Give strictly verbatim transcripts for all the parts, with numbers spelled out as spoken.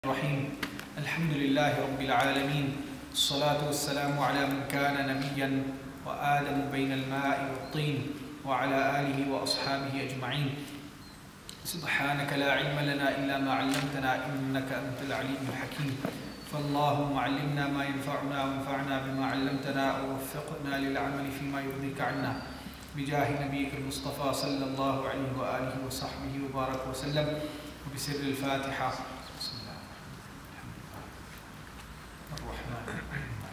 الرحيم الحمد لله رب العالمين الصلاة والسلام على من كان نبيا وآدم بين الماء والطين وعلى آله وأصحابه أجمعين. سبحانك لا علم لنا إلا ما علمتنا إنك أنت العليم الحكيم. فاللهم علمنا ما ينفعنا وانفعنا بما علمتنا ووفقنا للعمل فيما يرضيك عنا بجاه نبيك المصطفى صلى الله عليه وآله وصحبه وبارك وسلم وبسر الفاتحة. الرحمن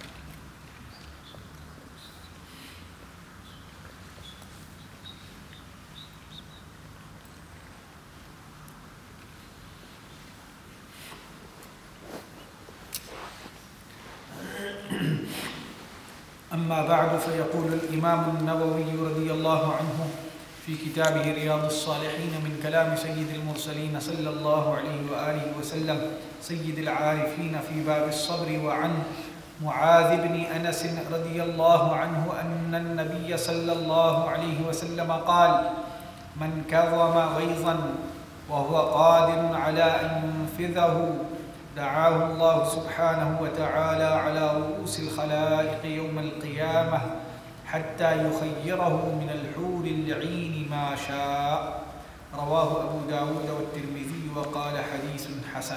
أما بعد، فيقول الإمام النووي رضي الله عنه في كتابه رياض الصالحين من كلام سيد المرسلين صلى الله عليه وآله وسلم سيد العارفين في باب الصبر، وعن معاذ بن أنس رضي الله عنه أن النبي صلى الله عليه وسلم قال: من كظم غيظا وهو قادر على أن ينفذه دعاه الله سبحانه وتعالى على رؤوس الخلائق يوم القيامة حتى يخيره من الحور العين ما شاء. رواه أبو داود والترمذي وقال حديث حسن.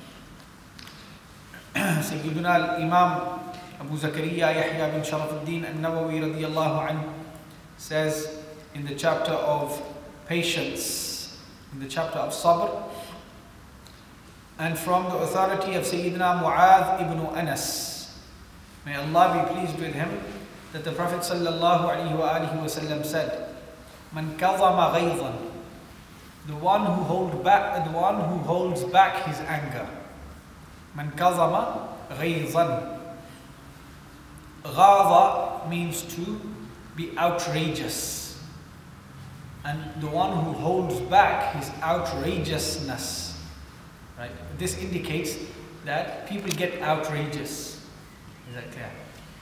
سيدنا الإمام Abu Zakaria Yahya bin Sharafuddin al-Nawawi radiyallahu anhu says in the chapter of patience, in the chapter of sabr, and from the authority of Sayyidina Mu'adh ibn Anas, may Allah be pleased with him, that the Prophet sallallahu alaihi wa alihi wasallam said, "Man kadhama ghayzan," the one who hold back, the one who holds back his anger. Man kadhama ghayzan. Ghadha means to be outrageous, and the one who holds back his outrageousness. Right? This indicates that people get outrageous. Is that clear?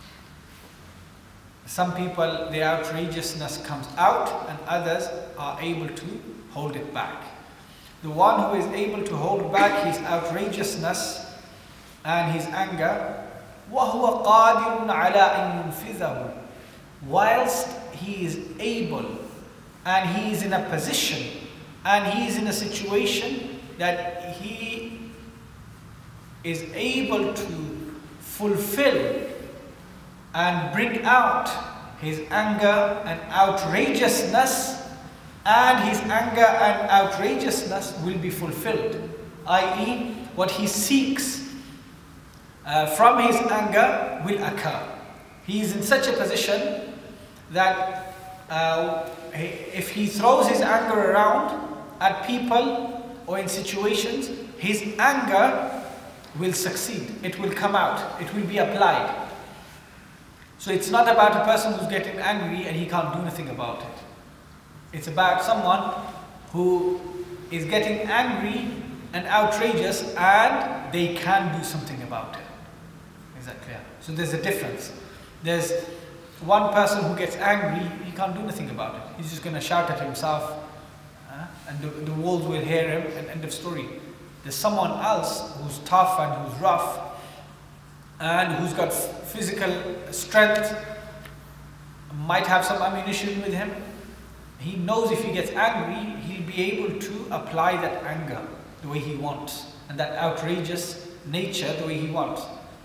Some people, their outrageousness comes out, and others are able to hold it back. The one who is able to hold back his outrageousness and his anger, وَهُوَ قَادِرٌ عَلَىٰ أَن يُنْفِذَهُ, whilst he is able and he is in a position and he is in a situation that he is able to fulfill and bring out his anger and outrageousness, and his anger and outrageousness will be fulfilled, that is, what he seeks uh, from his anger will occur. He is in such a position that uh, if he throws his anger around at people or in situations, his anger will succeed. It will come out. It will be applied. So it's not about a person who's getting angry and he can't do anything about it. It's about someone who is getting angry and outrageous and they can do something about it. Is that clear? So there's a difference. There's one person who gets angry, he can't do anything about it. He's just going to shout at himself, uh, and the, the walls will hear him, and end of story. There's someone else who's tough and who's rough and who's got physical strength, might have some ammunition with him. He knows if he gets angry, he'll be able to apply that anger the way he wants, and that outrageous nature the way he wants.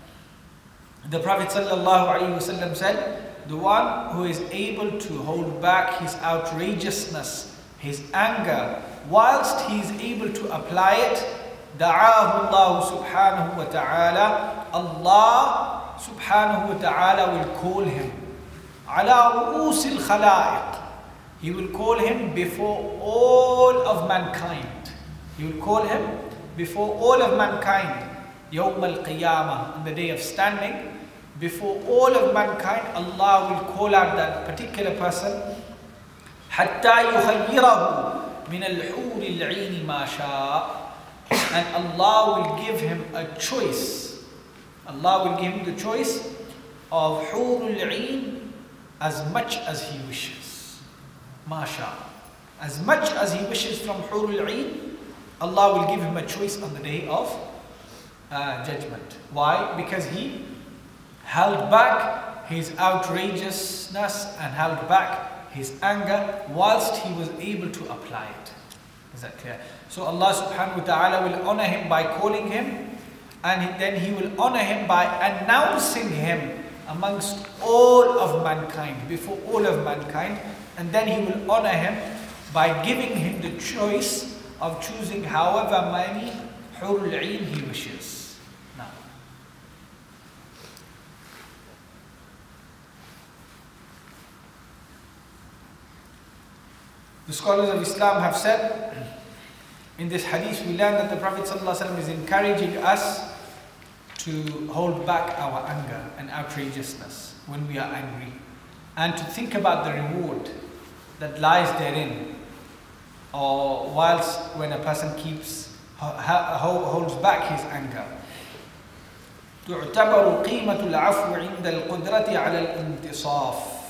The Prophet ﷺ said, the one who is able to hold back his outrageousness, his anger, whilst he is able to apply it, دعاه الله سبحانه وتعالى, Allah subhanahu wa ta'ala will call him على رؤوس الخلائق. He will call him before all of mankind. He will call him before all of mankind. يوم القيامة, on the day of standing, before all of mankind, Allah will call out that particular person حتى يخيره من الحور العين ما شاء. And Allah will give him a choice. Allah will give him the choice of Hurul Ain as much as he wishes. Masha. As much as he wishes from Hurul Ain, Allah will give him a choice on the day of uh, judgment. Why? Because he held back his outrageousness and held back his anger whilst he was able to apply it. Is that clear? So Allah subhanahu wa ta'ala will honor him by calling him, and then he will honor him by announcing him amongst all of mankind, before all of mankind, and then he will honor him by giving him the choice of choosing however many hurul ain he wishes. Now, the scholars of Islam have said, in this hadith we learn that the Prophet ﷺ is encouraging us to hold back our anger and outrageousness when we are angry, and to think about the reward that lies therein, or whilst when a person keeps holds back his anger. تعتبر قيمة العفو عند القدرة على الانتصاف.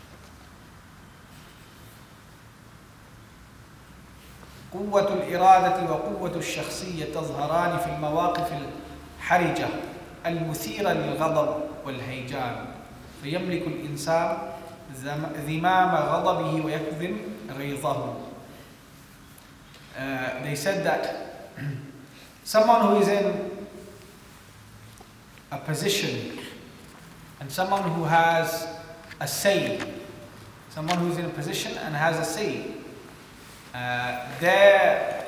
قوة الإرادة وقوة الشخصية تظهران في المواقف الحرجة المثيرة للغضب والهيجان، فيملك الإنسان ذمام غضبه ويكظم غيظه. Uh, they said that someone who is in a position and someone who has a say, someone who is in a position and has a say, uh, their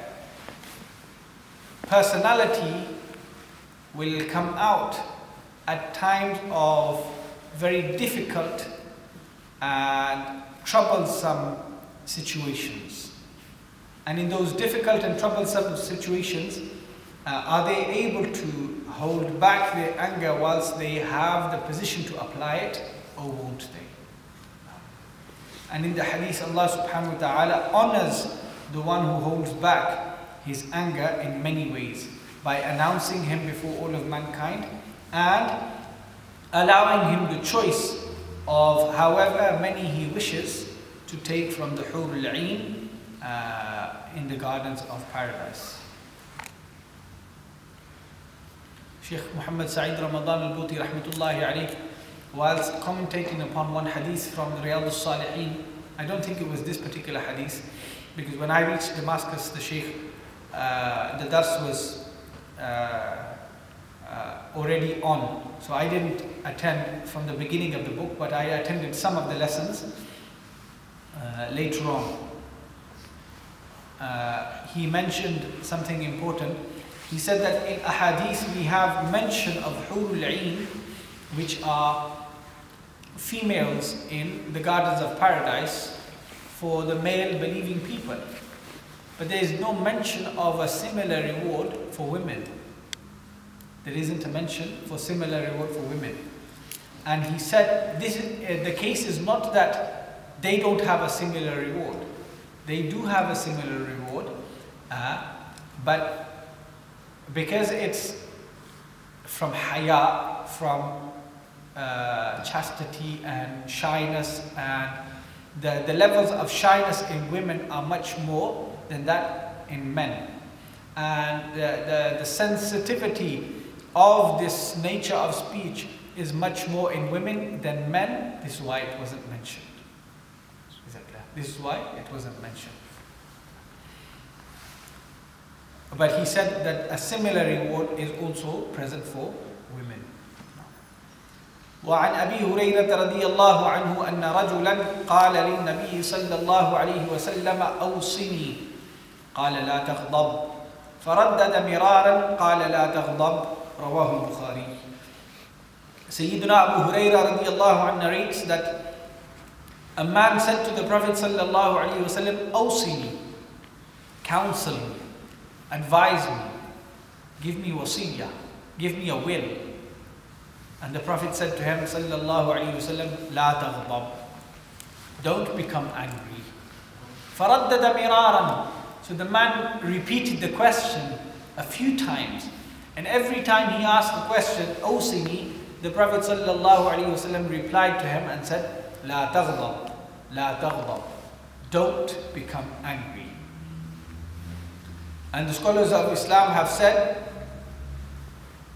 personality will come out at times of very difficult and troublesome situations. And in those difficult and troublesome situations, uh, are they able to hold back their anger whilst they have the position to apply it, or won't they? And in the hadith, Allah subhanahu wa ta'ala honors the one who holds back his anger in many ways, by announcing him before all of mankind and allowing him the choice of however many he wishes to take from the hurul ain uh, in the gardens of paradise. Shaykh Muhammad Sa'id Ramadan al-Buti rahmatullahi alayh, whilst commentating upon one hadith from the Riyadh al-Salihin, I don't think it was this particular hadith, because when I reached Damascus, the Shaykh, uh, the dars was uh, uh, already on, so I didn't attend from the beginning of the book, but I attended some of the lessons uh, later on. Uh, he mentioned something important. He said that in ahadith we have mention of hurul ain, which are females in the gardens of paradise for the male believing people, but there is no mention of a similar reward for women. There isn't a mention for similar reward for women. And he said this is, uh, the case is not that they don't have a similar reward. They do have a similar reward, uh, but because it's from haya, from uh, chastity and shyness, and the, the levels of shyness in women are much more than that in men. And the, the, the sensitivity of this nature of speech is much more in women than men. This is why it wasn't mentioned. Is that clear? This is why it wasn't mentioned. But he said that a similar reward is also present for women. وعن أبي هريرة رضي الله عنه أن رجلا قال للنبي صلى الله عليه وسلم أوصني قال لا تغضب فردد مرارا قال لا تغضب رواه البخاري. Sayyidina Abu Hurairah رضي الله عنه narrates that a man said to the Prophet صلى الله عليه وسلم, أوصني, counsel me, advise me, give me wasiyah, give me a will. And the Prophet said to him صلى الله عليه وسلم, لا تغضب, don't become angry. فردد مرارا, so the man repeated the question a few times, and every time he asked the question, أوصني, the Prophet صلى الله عليه وسلم replied to him and said, لا تغضب, لا تغضب, don't become angry. And the scholars of Islam have said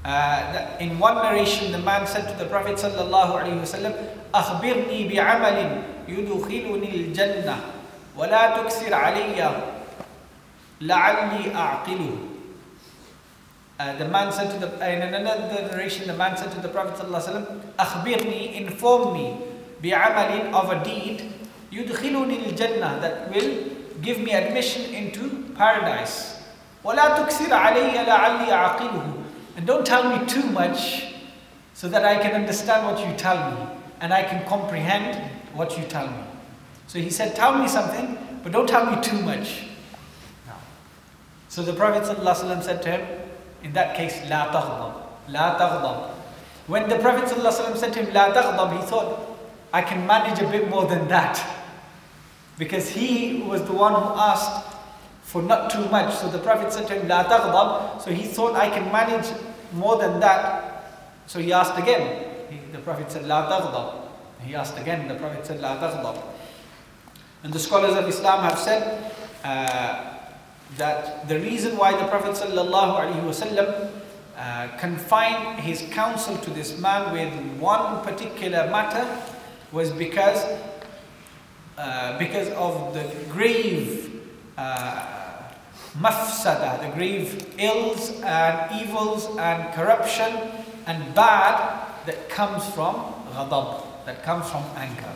Uh, in one narration, the man said to the Prophet sallallahu alaihi wasallam, "Akhbirni bi'amalin yudkhiluni al-jannah, wa la tukthir alayya, la'alli a'qiluhu." Uh, the man said to the, in another narration, the man said to the Prophet sallallahu alaihi wasallam, "Akhbirni, inform me, bi'amalin, of a deed, yudkhiluni al-jannah, that will give me admission into paradise. Wa la tukthir alayya, la'alli a'qiluhu." And don't tell me too much so that I can understand what you tell me and I can comprehend what you tell me. So he said, tell me something, but don't tell me too much. No. So the Prophet ﷺ said to him, in that case, لا تغضب, لا تغضب. When the Prophet ﷺ said to him, لا تغضب, he thought, I can manage a bit more than that. Because he was the one who asked for not too much. So the Prophet said to him, لا تغضب. So he thought, I can manage more than that. So he asked again. He, the Prophet said, لا تغضب. He asked again. The Prophet said, لا تغضب. And the scholars of Islam have said uh, that the reason why the Prophet sallallahu alaihi wasallam uh, confined his counsel to this man with one particular matter was because uh, because of the grave uh, mafsada, the grave ills and evils and corruption and bad that comes from ghadab, that comes from anger.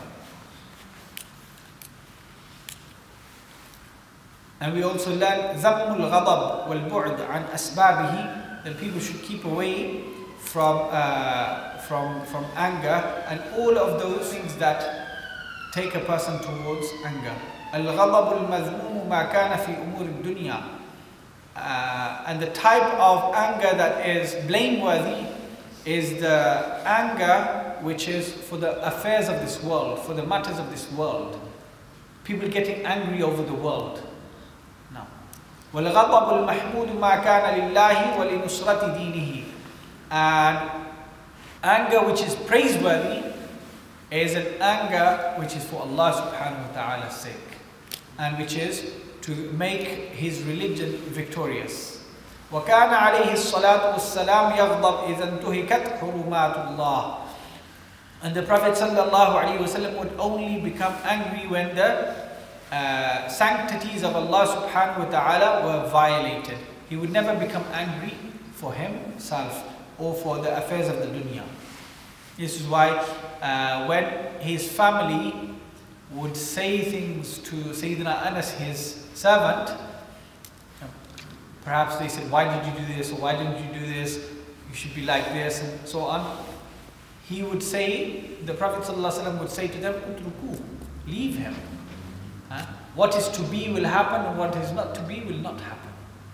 And we also learn ذم الغضب والبعد عن أسبابه, that people should keep away from uh, from from anger and all of those things that take a person towards anger. الغضب المذموم ما كان في أمور الدنيا. Uh, and the type of anger that is blameworthy is the anger which is for the affairs of this world, for the matters of this world. People getting angry over the world. No. وَالْغَضَبُ الْمَحْمُودُ مَا كَانَ لِلَّهِ وَلِنُصْرَةِ دِينِهِ. And anger which is praiseworthy is an anger which is for Allah subhanahu wa ta'ala's sake, and which is to make his religion victorious. وَكَانَ عَلَيْهِ الصَّلَاةُ وَالسَّلَامُ يَغْضَبْ إِذَا انْتُهِكَتْ حُرُمَاتُ اللَّهِ. And the Prophet sallallahu alaihi wasallam would only become angry when the uh, sanctities of Allah subhanahu wa ta'ala were violated. He would never become angry for himself or for the affairs of the dunya. This is why uh, when his family would say things to Sayyidina Anas, his servant, perhaps they said, why did you do this, or why didn't you do this, you should be like this, and so on. He would say, the Prophet ﷺ would say to them, Utruku, leave him. Huh? What is to be will happen, and what is not to be will not happen.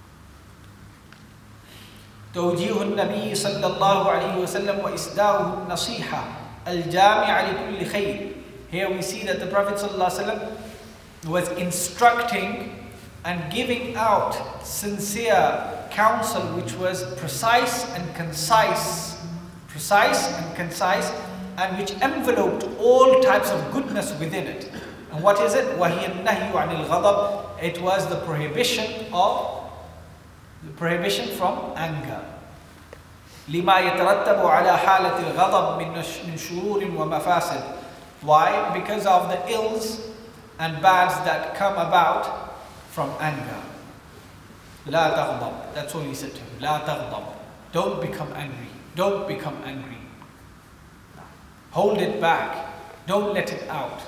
توجيه النبي صلى الله عليه وسلم وإسداؤه النصيحة الجامعة لكل خير. Here we see that the Prophet ﷺ was instructing and giving out sincere counsel which was precise and concise, precise and concise, and which enveloped all types of goodness within it. And what is it? وَهِيَ النَّهْيُ عَنِ الْغَضَبِ. It was the prohibition of the prohibition from anger. لما يترتب على حالة الغضب من شرور ومفاسد. Why? Because of the ills and bads that come about from anger. لا تغضب. That's all he said to him. لا تغضب. Don't become angry. Don't become angry. Hold it back. Don't let it out.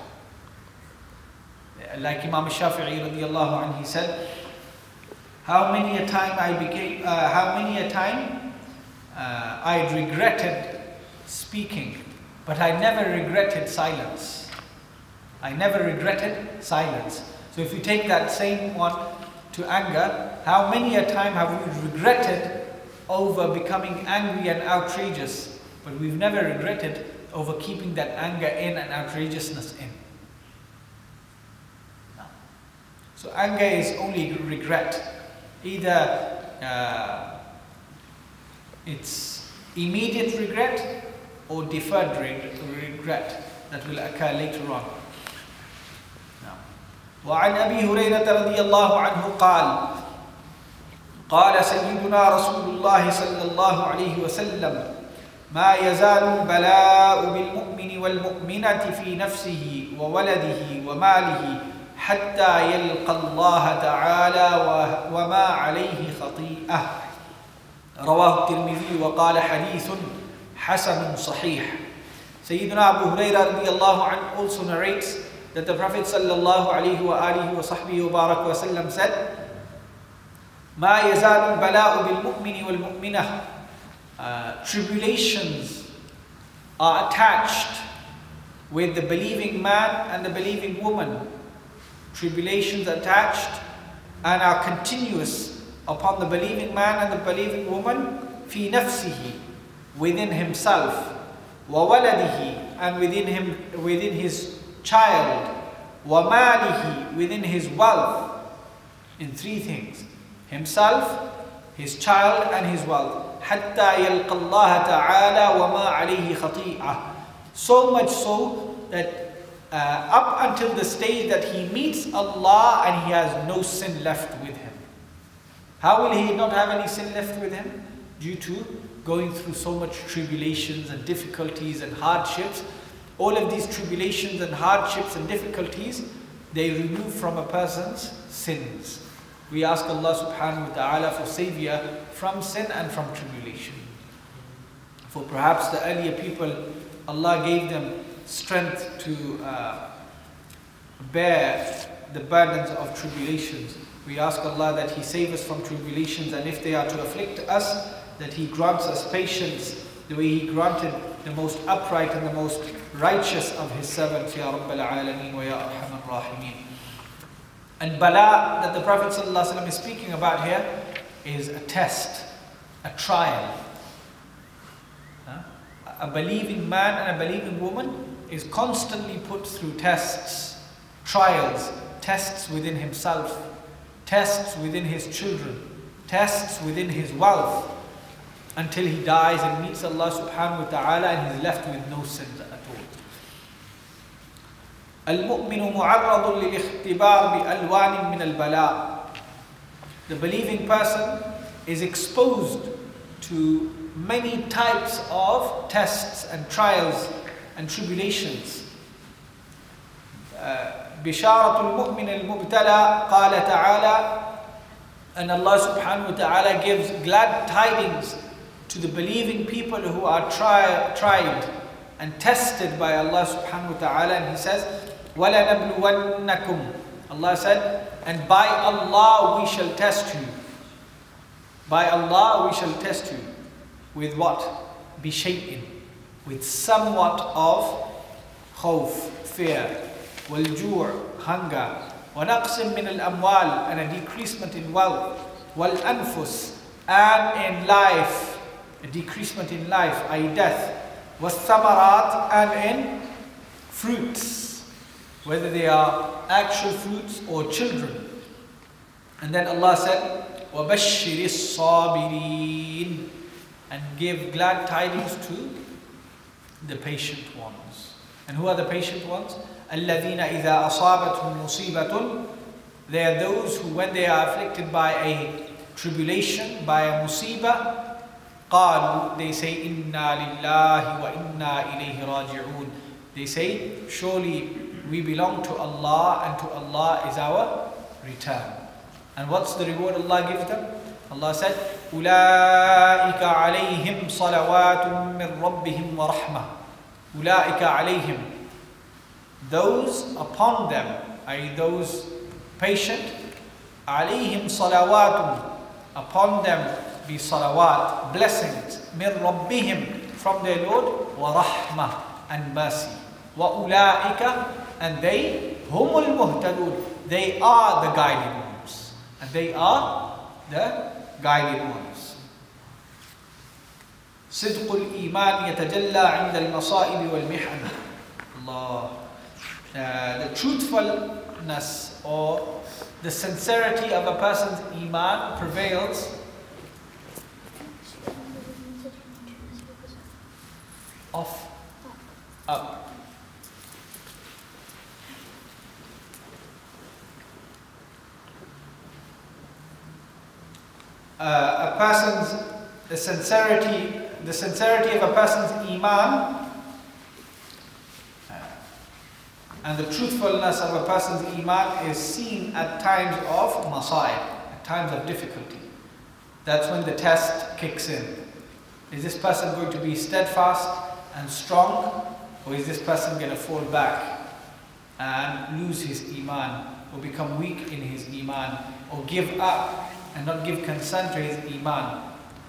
Like Imam Shafi'i radiallahu anhu, he said, how many a time I became, uh, how many a time uh, I regretted speaking, but I never regretted silence. I never regretted silence. So if you take that same one to anger, how many a time have we regretted over becoming angry and outrageous, but we've never regretted over keeping that anger in and outrageousness in. No. So anger is only regret. Either uh, it's immediate regret or deferred regret that will occur later on. وعن أبي هريرة رضي الله عنه قال قال سيدنا رسول الله صلى الله عليه وسلم ما يزال البلاء بالمؤمن والمؤمنة في نفسه وولده وماله حتى يلقى الله تعالى وما عليه خطيئة. رواه الترمذي وقال حديث حسن صحيح. Sayyidina Abu Hurairah radiallahu anhu also narrates that the Prophet sallallahu alayhi wa alihi wa sahbihi wa barak wa sallam said, ما يزال البلاء بالمؤمن والمؤمنة. Uh, tribulations are attached with the believing man and the believing woman. Tribulations attached and are continuous upon the believing man and the believing woman في نفسه, within himself, وولده, and within him, within his child, وماله, within his wealth, in three things: himself, his child, and his wealth. حتى يلقى الله تعالى وما عليه خطيئة. So much so that uh, up until the stage that he meets Allah and he has no sin left with him. How will he not have any sin left with him? Due to going through so much tribulations and difficulties and hardships. All of these tribulations and hardships and difficulties, they remove from a person's sins. We ask Allah subhanahu wa ta'ala for savior from sin and from tribulation. For perhaps the earlier people, Allah gave them strength to uh, bear the burdens of tribulations. We ask Allah that He save us from tribulations, and if they are to afflict us, that He grants us patience the way He granted the most upright and the most righteous of His servants. Ya Rabbal Alameen wa Ya Arhamar Rahimin. And bala that the Prophet ﷺ is speaking about here is a test, a trial. Huh? A believing man and a believing woman is constantly put through tests, trials, tests within himself, tests within his children, tests within his wealth, until he dies and meets Allah subhanahu wa ta'ala and he's left with no sins at all. المؤمن معرض للاختبار بألوان من البلاء. The believing person is exposed to many types of tests and trials and tribulations. بشارة المؤمن المبتلى قال تعالى, and Allah subhanahu wa ta'ala gives glad tidings to the believing people who are tri tried and tested by Allah subhanahu wa ta'ala, and He says, وَلَنَبْلُوَنَّكُمْ. Allah said, and by Allah we shall test you. By Allah we shall test you. With what? بِشَيْءٍ, with somewhat of khawf, fear, وَالْجُوعِ, hunger, وَنَقْصٍ مِّنَ الْأَمْوَالِ, and a decreasement in wealth, وَالْأَنفُسِ, and in life, a decreasement in life, that is death, وَالثَّمَرَاتِ, and in fruits, whether they are actual fruits or children. And then Allah said, وَبَشِّرِ الصَّابِرِينَ, and give glad tidings to the patient ones. And who are the patient ones? الَّذِينَ إِذَا أَصَابَتْهُمْ مُصِيبَةٌ, they are those who, when they are afflicted by a tribulation, by a musibah, قَالُوا, they say, إِنَّا لِلَّهِ وَإِنَّا إِلَيْهِ رَاجِعُونَ. They say, surely we belong to Allah and to Allah is our return. And what's the reward Allah gives them? Allah said, أُولَٰئِكَ عَلَيْهِمْ صَلَوَاتٌ مِّن رَبِّهِمْ وَرَحْمَةٌ. أُولَٰئِكَ عَلَيْهِمْ, those upon them, that is those patient, عَلَيْهِمْ صَلَوَاتٌ, upon them be salawat, blessings, مِّن رَبِّهِمْ, from their Lord, وَرَحْمَةٌ, and mercy. وَأُولَٰئِكَ, and they, هُمُ الْمُهْتَدُونَ, they are the guided ones. And they are the guided ones. صدق الإيمان يتجلى عند المصائب والمحن. Allah. Uh, the truthfulness or the sincerity of a person's iman prevails off, up. Uh, person's the sincerity, the sincerity of a person's iman and the truthfulness of a person's iman is seen at times of masa'ib, at times of difficulty. That's when the test kicks in. Is this person going to be steadfast and strong, or is this person going to fall back and lose his iman, or become weak in his iman, or give up and not give consent to his iman?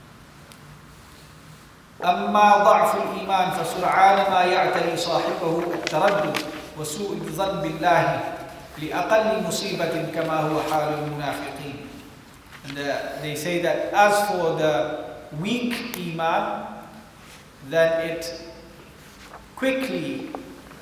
أما ضعف الإيمان فسرعان ما يعتري صاحبه التردد وسوء الظن بالله لأقل مصيبة كما هو حال المنافقين. And uh, they say that as for the weak iman, then it quickly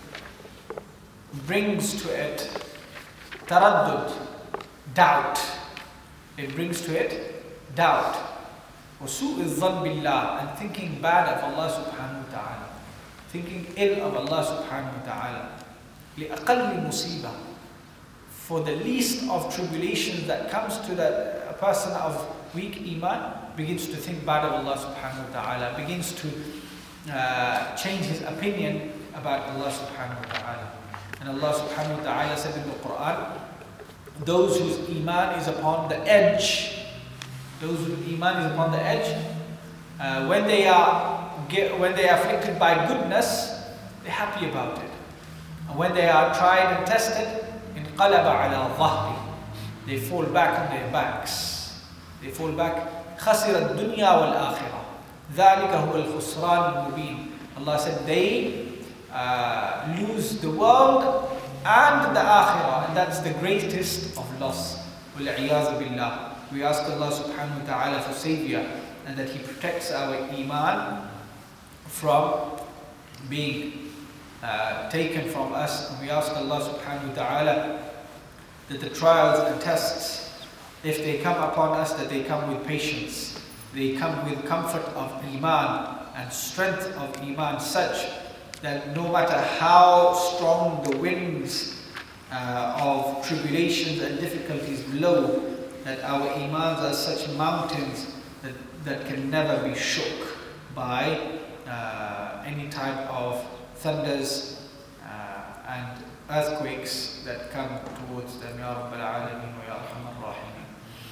brings to it taraddud, doubt. It brings to it doubt. وَسُوءِ الظَّنِّ بِاللَّهِ, and thinking bad of Allah subhanahu wa ta'ala. Thinking ill of Allah subhanahu wa ta'ala. لِأَقَلِّ مُصِيبَةٍ, for the least of tribulations that comes to the, a person of weak iman, begins to think bad of Allah subhanahu wa ta'ala, begins to uh, change his opinion about Allah subhanahu wa ta'ala. And Allah subhanahu wa ta'ala said in the Quran, those whose iman is upon the edge, those whose iman is upon the edge, uh, when they are get, when they are afflicted by goodness, they're happy about it. And when they are tried and tested, انقلب على ظهره, they fall back on their backs. They fall back. خسر الدنيا والآخرة. ذلك هو الخسران المبين. Allah said they uh, lose the world and the akhirah, and that's the greatest of loss. وَالْعِيَاذُ بِاللَّهِ. We ask Allah subhanahu wa ta'ala for savior, and that He protects our iman from being uh, taken from us. And we ask Allah subhanahu wa ta'ala that the trials and tests, if they come upon us, that they come with patience. They come with comfort of iman and strength of iman, such that no matter how strong the winds uh, of tribulations and difficulties blow, that our imans are such mountains that, that can never be shook by uh, any type of thunders uh, and earthquakes that come towards them. Ya Rabbal Alameen wa Ya Arhamar Rahimin.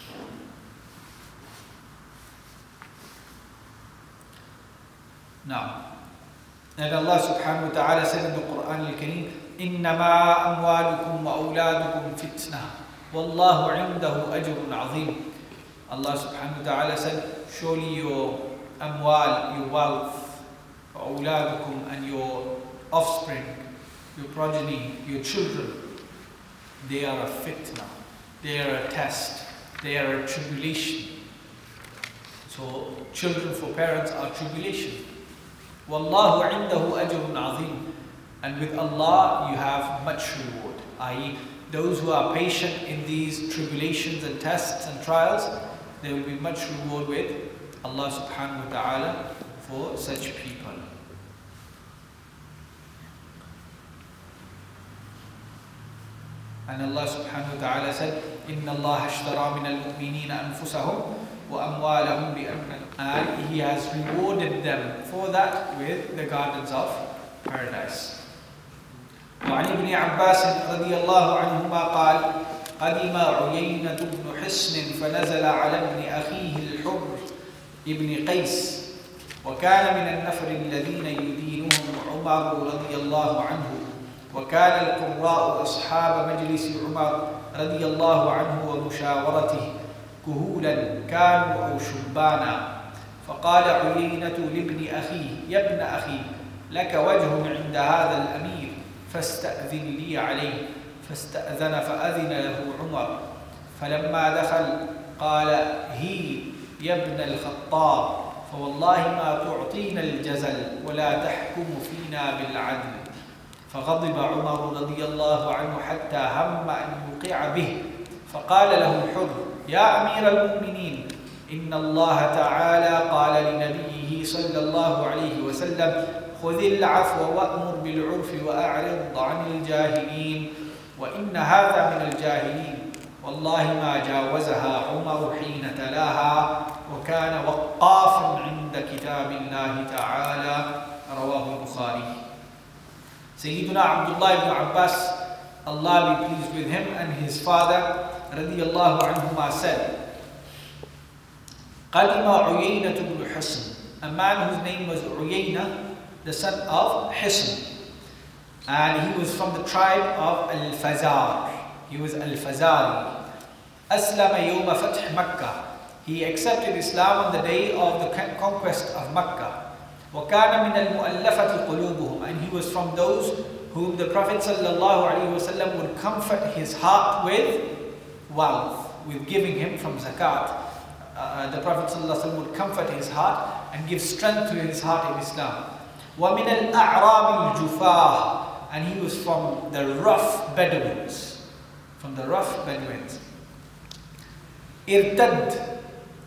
Now, and Allah subhanahu wa ta'ala said in the Quran al-Kareem, إِنَّمَا أَمْوَالُكُمْ وَأَوْلَادُكُمْ فِتْنَةٌ وَاللَّهُ عِنْدَهُ أَجْرٌ عَظِيمٌ. Allah subhanahu wa ta'ala said, surely your amwal, your wealth, وَأَوْلَادُكُمْ, and your offspring, your progeny, your children, they are a fitna, they are a test, they are a tribulation. So children for parents are tribulation. وَاللَّهُ عِنْدَهُ أَجْرٌ عَظِيمٌ. And with Allah you have much reward, that is, those who are patient in these tribulations and tests and trials, there will be much reward with Allah subhanahu wa ta'ala for such people. And Allah subhanahu wa ta'ala said, إِنَّ اللَّهَ اشْتَرَى مِنَ الْمُؤْمِنِينَ أَنفُسَهُمْ وَأَمْوَالَهُمْ بِأَنَّ, and He has rewarded them for that with the gardens of paradise. وعن ابن عباس رضي الله عنهما قال قدم عيينة بن حصن فنزل على ابن أخيه الحر ابن قيس وكان من النفر الذين يدينهم عمر رضي الله عنه وكان القراء أصحاب مجلس عمر رضي الله عنه ومشاورته كهولا كانوا أو شبانا فقال عيينة لابن أخيه يا ابن أخي لك وجه عند هذا الأمير فاستأذن لي عليه فاستأذن فأذن له عمر فلما دخل قال هي يا ابن الخطاب فوالله ما تعطينا الجزل ولا تحكم فينا بالعدل فغضب عمر رضي الله عنه حتى هم أن يوقع به فقال له الحر يا أمير المؤمنين إن الله تعالى قال لنبيه صلى الله عليه وسلم خذ العفو وأمر بالعرف وأعرض عن الجاهلين وإن هذا من الجاهلين والله ما جاوزها عمر حين تلاها وكان وقافا عند كتاب الله تعالى رواه البخاري. Sayyidina Abdullah ibn Abbas, Allah be pleased with him, and his father radiyallahu anhuma said, قدم عيينة بن حصن, a man whose name was Uyayna, the son of Hisn, and he was from the tribe of Al-Fazar. He was Al-Fazari. أسلم يوم فتح مكة. He accepted Islam on the day of the conquest of Makkah. وَكَانَ مِنَ الْمُؤَلَّفَةِ قُلُوبُهُم, and he was from those whom the Prophet ﷺ would comfort his heart with wealth, with giving him from zakat. Uh, the Prophet ﷺ would comfort his heart and give strength to his heart in Islam. وَمِنَ الْأَعْرَابِ الْجُفَاةِ, and he was from the rough Bedouins. From the rough Bedouins. Irtad,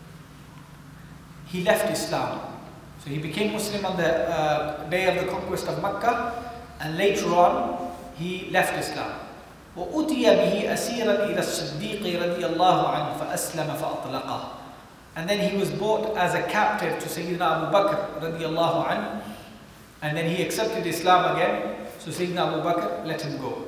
he left Islam. So he became Muslim on the uh, day of the conquest of Makkah, and later on he left Islam. وَأُتِيَ بِهِ أَسِيرًا إِلَى الصِّدِّيقِ رَضِيَ اللَّهُ عَنْهُ فَأَسْلَمَ فَأَطْلَقَهُ. And then he was brought as a captive to Sayyidina Abu Bakr رضي الله عنه, and then he accepted Islam again. So Sayyidina Abu Bakr let him go.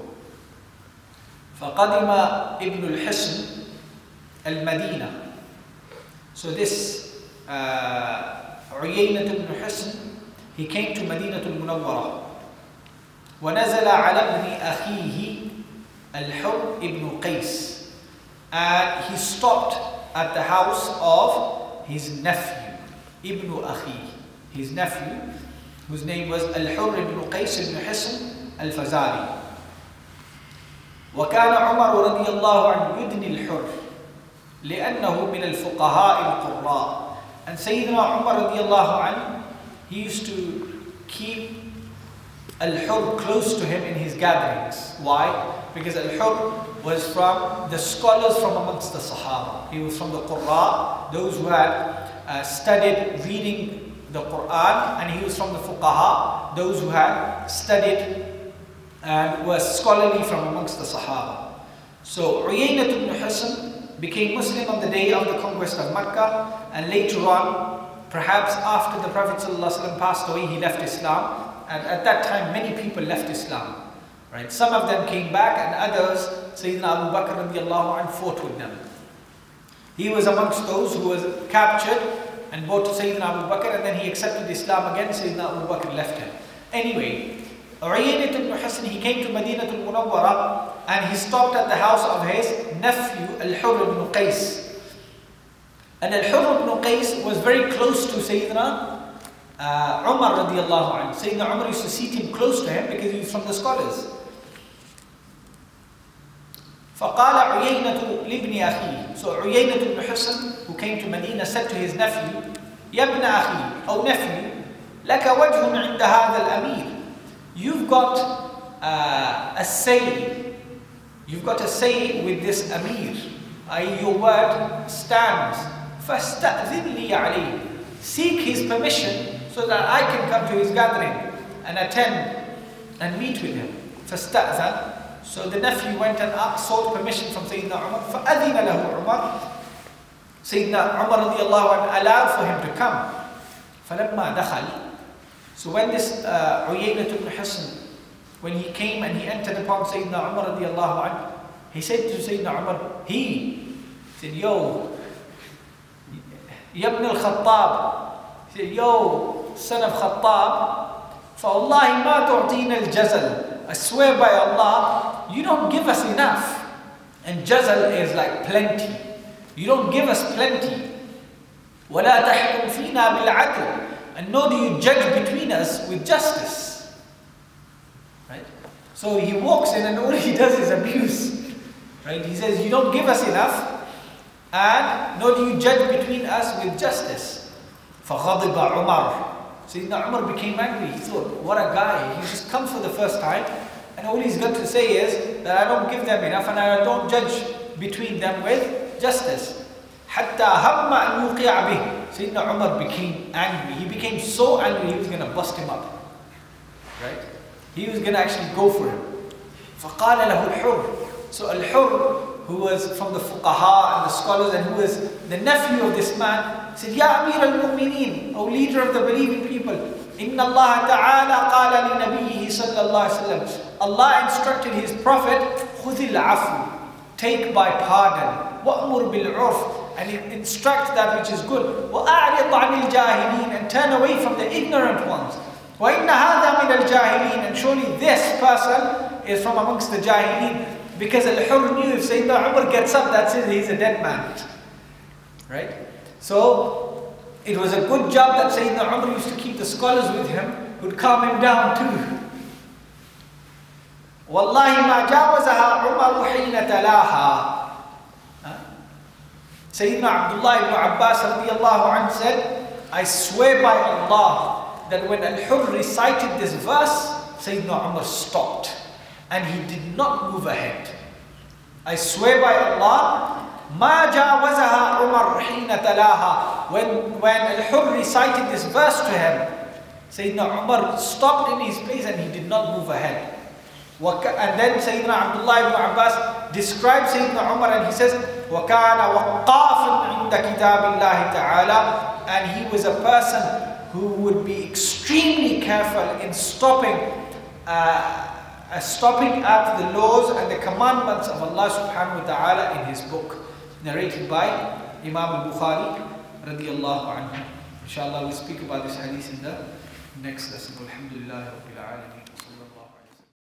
فَقَدِمَ ابن الحسن المدينة. So this uh, Uyayna ibn Hisn, he came to Madinatul Munawwarah. وَنَزَلَ عَلَى ابْنِ أَخِيهِ الْحُرِّ ibn Qais. And he stopped at the house of his nephew, Ibn Akhi, his nephew, whose name was Al-Hurr ibn Qais ibn Hisn al-Fazari. وكان عمر رضي الله عنه يدني الحر لأنه من الفقهاء القراء. And Sayyidina Umar radiallahu anhu, he used to keep Al-Hurr close to him in his gatherings. Why? Because Al-Hurr was from the scholars from amongst the Sahaba. He was from the Qurra, those who had uh, studied reading the Quran, and he was from the Fuqaha, those who had studied and were scholarly from amongst the Sahaba. So Uyayna ibn Hisn became Muslim on the day of the conquest of Makkah, and later on, perhaps after the Prophet ﷺ passed away, he left Islam. And at that time, many people left Islam. Right? Some of them came back, and others, Sayyidina Abu Bakr radiallahu anhu, fought with them. He was amongst those who was captured and brought to Sayyidina Abu Bakr, and then he accepted Islam again. Sayyidina Abu Bakr left him. Anyway, Uyayna ibn Hisn, he came to Madinatul Munawwarah, and he stopped at the house of his nephew Al-Hurr ibn Qais. And Al-Hurr ibn Qais was very close to Sayyidina uh, Umar radiallahu anhu. Sayyidina Umar used to seat him close to him because he was from the scholars. فَقَالَ عُيَيْنَةُ لِابْنِ أَخِيهِ. So Uyayna ibn Hisn, who came to Medina, said to his nephew, يَا ابْنَ أَخِي, O nephew, لَكَ وَجْهٌ عِنْدَ هَذَا الْأَمِيرِ. You've got uh, a say, you've got a say with this Amir. Uh, your word stands. فَاسْتَأْذِنْ لِي عَلَيْهِ. Seek his permission so that I can come to his gathering and attend and meet with him. فَاسْتَأْذَنْ. So the nephew went and sought permission from Sayyidina Umar. فَأَذِنَ لَهُ Umar. Sayyidina Umar radiallahu anhu allowed for him to come. فَلَمَّا دَخَلْ. So when this uh, Uyayna ibn Hisn, when he came and he entered upon Sayyidina Umar radiallahu anhu, he said to Sayyidina Umar, he said, yo, Ibn al-Khattab, he said, yo, son of Khattab, فَوَاللَّهِ مَا تُعْطِينَ الْجَزَلِ. I swear by Allah, you don't give us enough. And jazal is like plenty. You don't give us plenty. وَلَا تَحْكُمْ فِينَا بِالْعَدْلِ. And nor do you judge between us with justice. Right? So he walks in and all he does is abuse. Right? He says, you don't give us enough, and nor do you judge between us with justice. فَغَضِبَ عُمَرُ. Sayyidina Umar became angry. He thought, what a guy. He just comes for the first time, and all he's got to say is that I don't give them enough and I don't judge between them with justice. حَتَّى هَمَّ أَنْ يُوقِعَ بِهِ. Sayyidina Umar became angry. He became so angry he was going to bust him up. Right? He was going to actually go for him. فَقَالَ لَهُ الْحُرِّ. So Al-Hurr, who was from the fuqaha and the scholars and who was the nephew of this man, He said, Ya Amir al-Mu'mineen, O leader of the believing people, Inna Allah ta'ala qala li nabiyyihi sallallahu alayhi wa sallam. Allah instructed His Prophet, Khudhil afu, take by pardon, wa'mur bil urf, and instruct that which is good, وَأَعْرِضْ عَنِ الْجَاهِلِينَ, and turn away from the ignorant ones. وَإِنَّ هَذَا مِنَ الْجَاهِلِينَ, and surely this person is from amongst the Jahilin. Because Al-Hurr knew if Sayyidina Umar gets up, that's it, he's a dead man. Right? So, it was a good job that Sayyidina Umar used to keep the scholars with him, who'd calm him down too. وَاللَّهِ مَا جَاوَزَهَا عُمَرُ حِينَ تَلَاهَا. Sayyidina Abdullah ibn Abbas radiallahu anhu said, I swear by Allah that when Al-Hurr recited this verse, Sayyidina Umar stopped and he did not move ahead. I swear by Allah, مَا جَاوَزَهَا عُمَرْ حِينَ تَلَاهَا. When, when Al-Hurr recited this verse to him, Sayyidina Umar stopped in his place and he did not move ahead. And then Sayyidina Abdullah ibn Abbas describes Sayyidina Umar and he says, وَكَانَ وَقَّافًا عِنْدَ كِتَابِ اللَّهِ تَعَالَى. And he was a person who would be extremely careful in stopping uh, uh, stopping at the laws and the commandments of Allah subhanahu wa ta'ala in his book, narrated by Imam al-Bukhari radiyallahu anhu. Inshallah we'll speak about this hadith in the next lesson. Alhamdulillah Rabbil Alameen.